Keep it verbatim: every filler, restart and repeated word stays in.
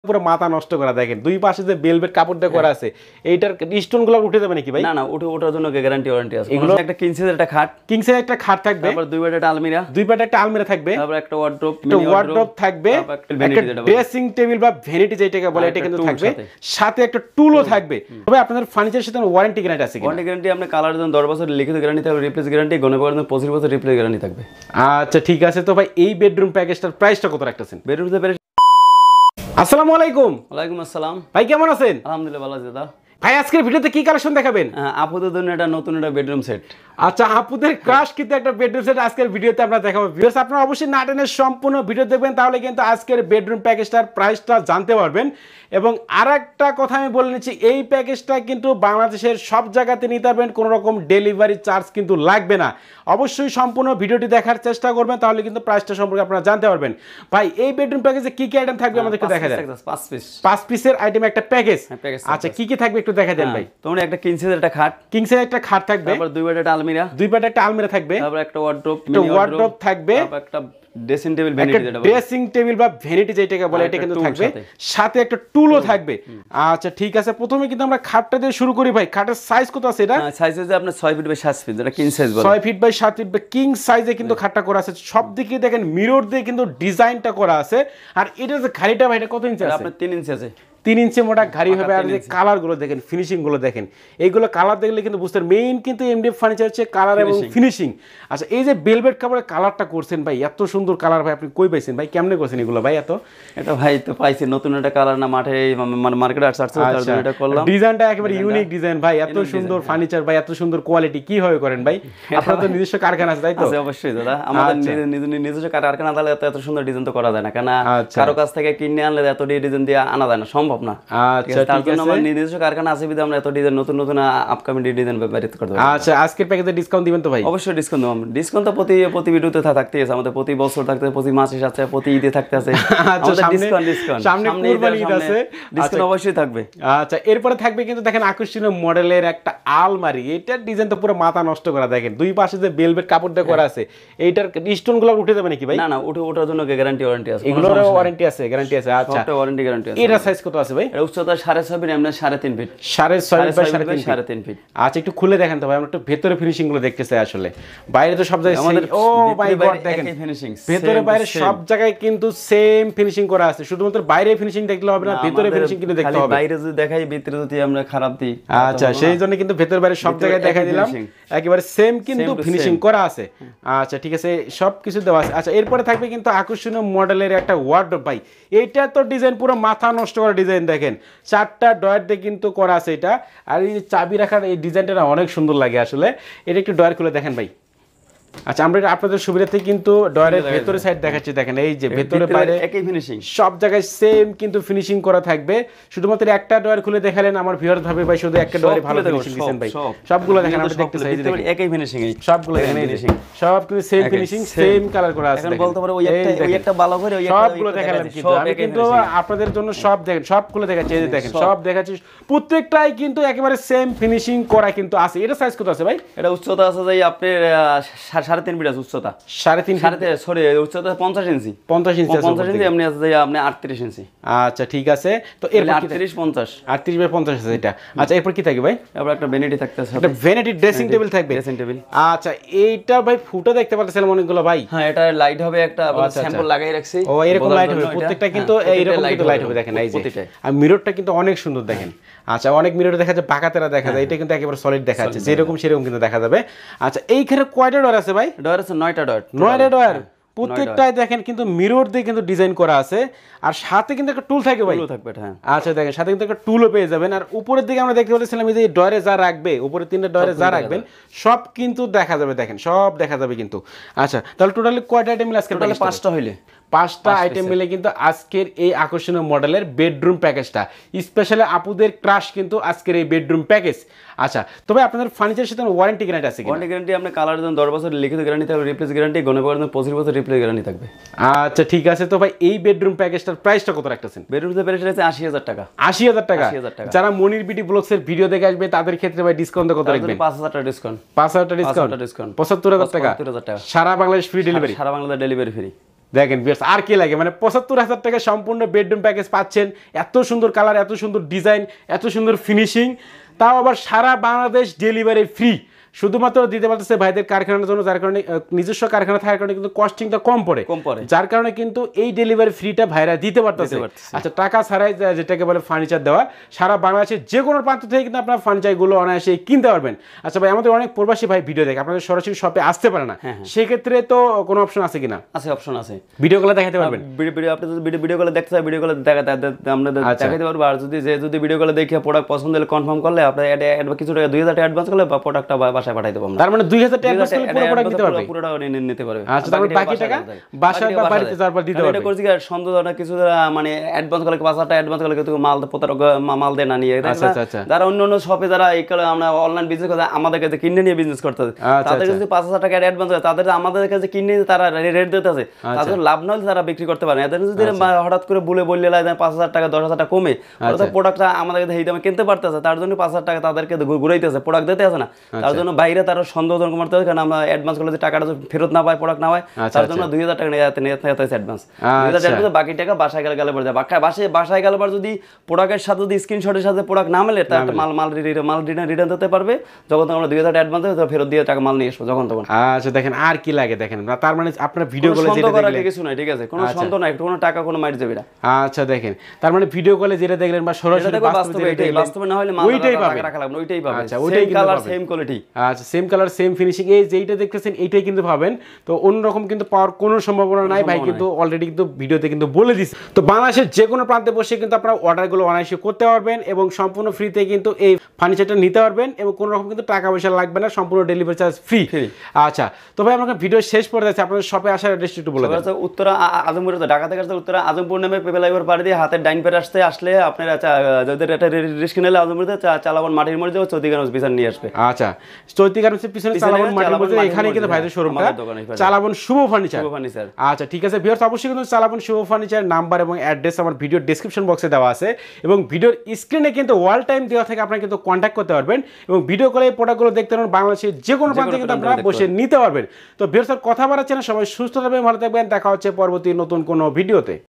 পুরো মাথা নষ্ট করা দেখেন দুই পাশে যে বেলভেট কাপড় দিয়ে করা আছে এইটার স্টোনগুলো উঠে যাবে নাকি ভাই? না না উঠে ওঠার জন্য গ্যারান্টি ওয়ারেন্টি আছে। এগুলো একটা কিং সাইজের একটা খাট, কিং সাইজের একটা খাট থাকবে, তারপর দুই বেড একটা আলমিরা, দুই বেড একটা আলমিরা থাকবে, তারপর একটা ওয়ার্ডরোব, একটা ওয়ার্ডরোব থাকবে, একটা ড্রেসিং টেবিল বা ভ্যানিটি যেটাকে বলে এটা কিন্তু থাকবে, সাথে একটা টুলও থাকবে। তবে আপনাদের ফার্নিচারের সাথে ওয়ারেন্টি গ্যারান্টি আছে কি? ওয়ারেন্টি গ্যারান্টি আপনি কালার জন্য দশ বছর লিখিত গ্যারান্টি থাকবে, রিপ্লেস গ্যারান্টি গনে পড়ার জন্য পঁচিশ বছর রিপ্লেস গ্যারান্টি থাকবে। আচ্ছা ঠিক আছে। তো ভাই এই বেডরুম প্যাকেজটার প্রাইসটা কত রাখতেছেন? বেডরুমে প্রাইস। আসসালামু আলাইকুম। ওয়ালাইকুম আসসালাম ভাই কেমন আছেন? আলহামদুলিল্লাহ ভালো আছি দাদা। ভাই আজকের ভিডিওতে কি কালেকশন দেখাবেন? আপুদের জন্য একটা নতুন একটা বেডরুম সেট। আচ্ছা আপুদের ক্রাশ কিন্তু একটা বেডরুম সেট আজকের ভিডিওতে আমরা দেখাবো। ভিউয়ার্স আপনারা অবশ্যই না টেনে সম্পূর্ণ ভিডিও দেখবেন, তাহলে কিন্তু আজকের বেডরুম প্যাকেজটার প্রাইসটা জানতে পারবেন। এবং আরেকটা কথা আমি বলে নিচ্ছি, এই প্যাকেজটা কিন্তু বাংলাদেশের সব জায়গাতে নিতে পারবেন, কোনো রকম ডেলিভারি চার্জ কিন্তু লাগবে না। অবশ্যই সম্পূর্ণ ভিডিওটি দেখার চেষ্টা করবেন, তাহলে কিন্তু প্রাইসটা সম্পর্কে আপনারা জানতে পারবেন। ভাই এই বেডরুম প্যাকেজে কি কি আইটেম থাকবে আমাদেরকে দেখা যায়? পাঁচ পিস, পাঁচ পিসের আইটেম একটা প্যাকেজ। আচ্ছা কি কি থাকবে একটু দেখা দেন ভাই। তোমরা একটা কিং সাইজের একটা খাট, কিং সাইজের একটা খাট থাকবে, তারপর দুই বেড একটা আলমিরা, দুই বেড একটা আলমিরা থাকবে, তারপর একটা ওয়ার্ডরোব, একটা ওয়ার্ডরোব থাকবে, তারপর একটা ড্রেসিং টেবিল, ভ্যানিটি যেটা বলে ড্রেসিং টেবিল বা ভ্যানিটি যেটাকে বলে এটা কিন্তু থাকবে, সাথে একটা টুলও থাকবে। আচ্ছা ঠিক আছে, প্রথমে কিন্তু আমরা খাটটা দিয়ে শুরু করি ভাই। খাটের সাইজ কত আছে এটা? সাইজ আছে আপনার ছয় ফিট বাই সাত ফিট, যেটা কিং সাইজ বলে। ছয় ফিট বাই সাত ফিট বাই কিং সাইজে কিন্তু খাটটা করা আছে। সব দিকে দেখেন মিরর দিয়ে কিন্তু ডিজাইনটা করা আছে। আর এটা যে ঘাড়িটা ভাই এটা কত ইঞ্চি আছে? আপনার তিন ইঞ্চি আছে, তিন ইঞ্চি মোটা ঘাড়ি হবে। আর যে কালার গুলো দেখেন, ফিনিশিং গুলো দেখেন, এইগুলো কালার দেখলে কিন্তু বুঝতে মেইন কিন্তু এমডিএফ ফার্নিচার হচ্ছে কালার এবং ফিনিশিং। আচ্ছা এই যে বেলভেট কাপড়ের কালারটা করছেন ভাই, এত সুন্দর কালার ভাই আপনি কই পাইছেন ভাই? কেমনে করছেন এগুলো ভাই? এত এটা ভাই তো পাইছি নতুন একটা কালার না, মাঠে মানে মার্কেটে আসছে তার জন্য এটা করলাম। ডিজাইনটা একেবারে ইউনিক ডিজাইন ভাই, এত সুন্দর ফার্নিচার ভাই, এত সুন্দর কোয়ালিটি কি হয় করেন ভাই? আপনার তো নিজস্ব কারখানা আছে তাই তো? আছে অবশ্যই দাদা, আমাদের নিজস্ব কারখানা তাহলে এত সুন্দর ডিজাইন তো করা যায় না, কেন কারো কাছ থেকে কিনে আনলে এত ডিজাইন দিয়ে আনা যায় না, সম্ভব না। তার জন্য আমার নিজস্ব কারখানা আছে বিধায় আমরা এত ডিজাইন নতুন নতুন আপকামিং ডিজাইন বের করতে পারি। আচ্ছা আজকের প্যাকেজে ডিসকাউন্ট দিবেন তো ভাই? অবশ্যই ডিসকাউন্ট দেব। ডিসকাউন্ট তো প্রতি প্রতি ভিডিওতে থাকতে আছে, আমাদের প্রতি বছর থাকতে আছে, প্রতি মাসে আছে, প্রতি ঈদে থাকতে আছে। আচ্ছা ডিসকাউন্ট ডিসকাউন্ট সামনে কুরবানি ঈদ আছে, ডিসকাউন্ট অবশ্যই থাকবে। আচ্ছা এরপরে থাকবে কিন্তু দেখেন আকর্ষণীয় মডেলের একটা আলমারি। এটার ডিজাইন তো পুরো মাথা নষ্ট করা দেখেন, দুই পাশে যে বেলভেট কাপড় দিয়ে করা আছে। এইটার স্টোনগুলো উঠে যাবে নাকি ভাই? না না উঠে ওঠার জন্য গ্যারান্টি ওয়ারেন্টি আছে, এগুলোর ওয়ারেন্টি আছে, গ্যারান্টি আছে। আচ্ছা একটা ওয়ারেন্টি গ্যারান্টি আছে। এটার সাইজ কত আছে ভাই? এর উচ্চতা সাড়ে ছয় ফিট, এমনি সাড়ে তিন ফিট, সাড়ে ছয় বাই সাড়ে তিন সাড়ে তিন ফিট। আচ্ছা একটু খুলে দেখেন তো ভাই, আমরা একটু ভেতরে ফিনিশিং গুলো দেখতে চাই। আসলে বাইরে তো সব জায়গায় আমাদের ও মাই গড দেখেন ভেতরে বাইরে সব জায়গায় কিন্তু সেম ফিনিশিং করা আছে। শুধুমাত্র বাইরে ফিনিশিং দেখলে হবে না, ভেতরে ফিনিশিং কিন্তু দেখতে হবে। বাইরে যদি দেখাই ভিতরে যদি আমরা খারাপ দিই, আচ্ছা সেই জন্য কিন্তু ভেতরে বাইরে সব জায়গায় দেখাই দিলাম, একেবারে সেম কিন্তু ফিনিশিং করা আছে। আচ্ছা ঠিক আছে, সব কিছু দেওয়া আছে। আচ্ছা এরপরে থাকবে কিন্তু আকর্ষণীয় মডেলের একটা ওয়ার্ডরোব ভাই। এইটা তো ডিজাইন পুরো মাথা নষ্ট করা ডিজাইন দেখেন, চারটা ডয়ার দিয়ে কিন্তু করা আছে এটা। আর এই চাবি রাখার এই ডিজাইনটা অনেক সুন্দর লাগে আসলে। এটা একটু ডয়ার খুলে দেখেন ভাই। আচ্ছা আমরা আপনাদের সুবিধাতে কিন্তু ডয়ারের ভেতরে সাইড দেখাচ্ছি, দেখেন এই যে ভেতরে বাইরে একই ফিনিশিং, সব জায়গায় সেম কিন্তু ফিনিশিং করা থাকবে। শুধুমাত্র একটা ডয়ার খুলে দেখালেন আমার ভিউয়ার্স ভাবে ভাই শুধু একটা ডয়ারে ভালো ফিনিশিং দিবেন ভাই। সবগুলো দেখেন আমরা দেখতেছি এই যে দেখেন একই ফিনিশিং, এই সবগুলো দেখেন ফিনিশিং, সব কিন্তু সেম ফিনিশিং, সেম কালার করা আছে। এখন বলতে পারো ওই একটা ওই একটা ভালো করে ওই একটা সবগুলো দেখালাম, কিন্তু আমি কিন্তু আপনাদের জন্য সব দেখেন সবগুলো দেখাচ্ছি, এই যে দেখেন সব দেখাচ্ছি, প্রত্যেকটাই কিন্তু একেবারে সেম ফিনিশিং করা কিন্তু আছে। এটা সাইজ কত আছে ভাই? এটা উচ্চতা আছে যে আপনার সাড়ে তিন ফিট আছে উচ্চতা, সাড়ে তিন সাড়ে সরি উচ্চতা পঞ্চাশ ইঞ্চি, পঞ্চাশ ইঞ্চি পঞ্চাশ ইঞ্চি এমনি আছে যে আপনি আটত্রিশ ইঞ্চি। আচ্ছা ঠিক আছে, তো এর আটত্রিশ পঞ্চাশ আটত্রিশ বাই পঞ্চাশ আছে এটা। আচ্ছা এরপর কি থাকবে ভাই? এরপর একটা ভ্যানিটি থাকতেছে, একটা ভ্যানিটি ড্রেসিং টেবিল থাকবে, ড্রেসিং টেবিল। আচ্ছা এইটা ভাই ফুটো দেখতে পাচ্ছেন অনেকগুলো ভাই। হ্যাঁ এটা লাইট হবে, একটা স্যাম্পল লাগাই রাখছি। ও এরকম লাইট হবে প্রত্যেকটা, কিন্তু এইরকম কিন্তু লাইট হবে দেখেন এই যে। আর মিররটা কিন্তু অনেক সুন্দর দেখেন। আচ্ছা অনেক মিরর দেখা যায় বাঁকাতেরা দেখা যায়, এটা কিন্তু একেবারে সলিড দেখা যাচ্ছে, যেরকম সেরকম কিন্তু দেখা যাবে। আচ্ছা এইখানে কয়টা ডয়ার আছে ভাই? ডয়ার আছে নয়টা ডয়ার, নয়টা ডয়ার প্রত্যেকটাই দেখেন কিন্তু মিরর দিয়ে কিন্তু ডিজাইন করা আছে। আর সাথে কিন্তু একটা টুল থাকবে ভাই, টুল থাকবে। হ্যাঁ আচ্ছা দেখেন সাথে কিন্তু একটা টুলও পেয়ে যাবেন। আর উপরের দিকে আমরা দেখতে পাচ্ছিলাম এই যে ডয়ারে যা রাখবে, উপরে তিনটা ডয়ারে যা রাখবেন সব কিন্তু দেখা যাবে, দেখেন সব দেখা যাবে কিন্তু। আচ্ছা তাহলে টোটালি কয়টা আইটেম মিলে আজকে? টোটালি পাঁচটা হইলে পাঁচটা আইটেম মিলে কিন্তু আজকের এই আকর্ষণীয় মডেলের বেডরুম প্যাকেজটা স্পেশালি আপুদের ক্রাশ কিন্তু আজকের এই বেডরুম প্যাকেজ। আচ্ছা তবে আপনাদের ফার্নিচারের সাথে ওয়ারেন্টি গ্যারান্টি আছে কি? ওয়ারেন্টি গ্যারান্টি আপনি কালার জন্য দশ বছর লিখিত গ্যারান্টি থাকবে, রিপ্লেস গ্যারান্টি গনে পড়ার জন্য পঁচিশ বছর রিপ্লেস গ্যারান্টি থাকবে। আচ্ছা ঠিক আছে, তো ভাই এই বেডরুম প্যাকেজটার প্রাইসটা কত রাখতেছেন? বেডরুমের প্রাইস আছে আশি হাজার টাকা। আশি হাজার টাকা। যারা মনির বিডি ব্লগসের ভিডিও দেখে আসবে তাদের ক্ষেত্রে ভাই ডিসকাউন্ট কত রাখবেন? পাঁচ হাজার টাকা ডিসকাউন্ট। পাঁচ হাজার টাকা ডিসকাউন্ট, পঁচাত্তর হাজার টাকা সারা বাংলাদেশ ফ্রি ডেলিভারি। সারা বাংলাদেশ ডেলিভারি ফ্রি। দেখেন ভিউয়ার্স আর কি লাগে, মানে পঁচাত্তর হাজার টাকা সম্পূর্ণ বেডরুম প্যাকেজ পাচ্ছেন, এত সুন্দর কালার, এত সুন্দর ডিজাইন, এত সুন্দর ফিনিশিং, তাও আবার সারা বাংলাদেশ ডেলিভারি ফ্রি। শুধুমাত্র দিতে পারতেছে ভাইদের কারখানার জন্য, যার কারণে নিজস্ব কারখানা থাকার কারণে কিন্তু কস্টিংটা কম পড়ে কম পড়ে যার কারণে কিন্তু এই ডেলিভারি ফ্রিটা ভাইরা দিতে পারতেছে। আচ্ছা, টাকা ছাড়াই যেটাকে বলে ফার্নিচার দেওয়া, সারা বাংলাদেশের যে কোনো প্রান্ত থেকে কিন্তু আপনার ফার্নিচারগুলো অনায়াসে কিনতে পারবেন। আচ্ছা ভাই, আমাদের অনেক প্রবাসী ভাই ভিডিও দেখে, আপনাদের সরাসরি শপে আসতে পারে না, সেক্ষেত্রে তো কোনো অপশন আছে কিনা? আছে, অপশন আছে, ভিডিও কলে দেখাতে পারবেন। ভিডিও আপনি যদি ভিডিও ভিডিও কলে দেখতে চাই, ভিডিও কলে দেখা আমরা দেখাতে পারবো। আর যদি যে যদি ভিডিও কলে দেখে প্রোডাক্ট পছন্দ হলে কনফার্ম করলে আপনি কিছু টাকা দুই হাজার টাকা অ্যাডভান্স করলে বা প্রোডাক্টটা বাসায় পাঠাই দেবো। তার মানে দুই হাজার টাকা অ্যাডভান্স করলে পুরো প্রোডাক্ট দিতে পারবে, পুরোটা নিতে পারবে। আচ্ছা, তারপর বাকি টাকা বাসায় বা বাড়িতে যাওয়ার পর দিতে পারবে। এটা করছি আর সন্দেহটা কিছু মানে অ্যাডভান্স করলে পাঁচ হাজার টাকা অ্যাডভান্স করলে কিন্তু মাল প্রতারক মাল দেয় না নিয়ে। আচ্ছা আচ্ছা, যারা অন্য অন্য শপে যারা এই কারণে আমরা অনলাইন বিজনেস করে আমাদের কাছে কিনে নিয়ে বিজনেস করতে হবে, তাদের যদি পাঁচ হাজার টাকা অ্যাডভান্স করে তাদের আমাদের কাছে কিনে তারা রেট দিতে আছে, তাদের লাভ না হলে তারা বিক্রি করতে পারে। এদের যদি হঠাৎ করে বলে বললে পাঁচ হাজার টাকা দশ হাজার টাকা কমে প্রোডাক্টটা আমাদের কাছে এই দামে কিনতে পারতেছে, তার জন্য পাঁচ হাজার টাকা তাদেরকে ঘুরাইতেছে, প্রোডাক্ট দিতে আছে না। তার জন্য বাইরে তারা সন্দেহজনক করতে হবে, কারণ আমরা অ্যাডভান্স করলে যে টাকাটা ফেরত না পায়, প্রোডাক্ট না হয়, তার জন্য দুই হাজার টাকা নিয়ে অ্যাডভান্স। বাকি টাকা বাসায় গেলে গেলে পড়ে যায়। বাসায় বাসায় গেলে পর যদি প্রোডাক্টের সাথে যদি স্ক্রিনশটের সাথে প্রোডাক্ট না মেলে, তার মাল মাল মাল রিটার্ন দিতে পারবে। যখন তখন আমরা দুই হাজার অ্যাডভান্স দেবো, ফেরত দিয়ে টাকা মাল নিয়ে আসবো যখন তখন। আচ্ছা, দেখেন আর কি লাগে দেখেন। তার মানে আপনার ভিডিও কলে যেটা দেখলেন কিছু নাই, ঠিক আছে, কোনো সন্দেহ নাই, কোনো টাকা কোনো মাইর যাবে না। আচ্ছা দেখেন, তার মানে ভিডিও কলে যেটা দেখলেন বা সরাসরি বাস্তবে এটাই, বাস্তবে না হলে মাল ওইটাই পাবে, টাকা রাখা লাগবে, ওইটাই পাবে। আচ্ছা, ওইটাই কালার সেম কোয়ালিটি, আচ্ছা সেম কালার সেম ফিনিশিং, এই যেইটা দেখতেছেন এইটাই কিন্তু পাবেন। তো অন্যরকম কিন্তু পাওয়ার কোনো সম্ভাবনা নাই, ভাই কিন্তু অলরেডি কিন্তু ভিডিওতে কিন্তু বলে দিচ্ছে। তো বাংলাদেশের যে কোনো প্রান্তে বসে কিন্তু আপনারা অর্ডারগুলো অনায়াসে করতে পারবেন এবং সম্পূর্ণ ফ্রিতে কিন্তু এই ফার্নিচারটা নিতে পারবেন এবং কোনো রকম কিন্তু টাকা পয়সা লাগবে না, সম্পূর্ণ ডেলিভারি চার্জ ফ্রি। আচ্ছা, তো ভাই আমাকে ভিডিও শেষ পড়ে যাচ্ছে, আপনাদের শপে আসার অ্যাড্রেস একটু বলে দেন। উত্তরা আজমপুর, ঢাকা থেকে আসতে উত্তরা আজমপুর নামে পেপেলাইভার পাড়ি দিয়ে হাতের ডাইন পেরে আসতে আসলে আপনারা যাদের একটা রিস্ক নিলে আজমপুরতে চালাবন মাটির মধ্যে চৌতিগান পিছনে নিয়ে আসবে। আচ্ছা, চৌতিগান পিছনে চালাবন মাটির মধ্যে, এখানে কিন্তু ভাইদের শোরুমটা চালাবন শুভ ফার্নিচার। আচ্ছা ঠিক আছে ভিউয়ার্স, অবশ্যই কিন্তু চালাবন শুভ ফার্নিচার নাম্বার এবং অ্যাড্রেস আমার ভিডিও ডেসক্রিপশন বক্সে দেওয়া আছে এবং ভিডিওর স্ক্রিনে কিন্তু ওয়াল টাইম দেওয়া থেকে আপনারা কিন্তু কন্ট্যাক্ট করতে পারবেন এবং ভিডিও কলে এই প্রোডাক্টগুলো দেখতে পারবেন, বাংলাদেশের যে কোনো প্রান্তে কিন্তু আপনারা বসে নিতে পারবেন। তো ভিউয়ার্স কথা বাড়াচ্ছে না, সবাই সুস্থ থাকবেন, ভালো থাকবেন, দেখা হচ্ছে পরবর্তী নতুন কোনো ভিডিওতে।